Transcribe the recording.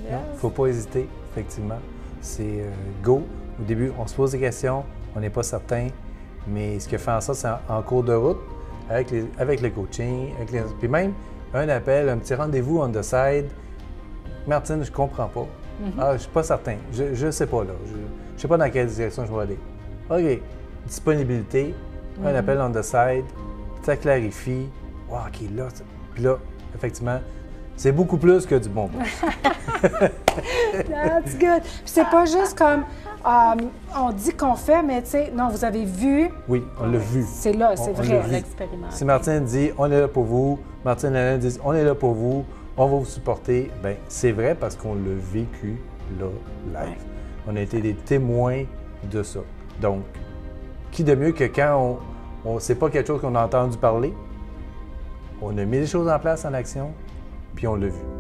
Yes. Non, il ne faut pas hésiter, effectivement. C'est go. Au début, on se pose des questions, on n'est pas certain, mais ce qui fait en sorte, c'est en cours de route, avec le coaching, puis même un appel, un petit rendez-vous on the side. Martine, je comprends pas. Ah, je suis pas certain. Je ne sais pas là. Je ne sais pas dans quelle direction je vais aller. OK. Disponibilité, un appel on the side, ça clarifie. Wow, OK, là. Puis là, effectivement, c'est beaucoup plus que du bonbon. That's good. Puis c'est pas juste comme on dit qu'on fait, mais tu sais, non, vous avez vu. Oui, on l'a vu. C'est là, c'est vrai. On L'expérimentation. Si Martine dit on est là pour vous, Martine et Alain disent on est là pour vous, on va vous supporter, bien, c'est vrai parce qu'on l'a vécu là, live. On a été des témoins de ça. Donc, qui de mieux que quand on sait pas quelque chose qu'on a entendu parler, on a mis les choses en place en action, puis on l'a vu.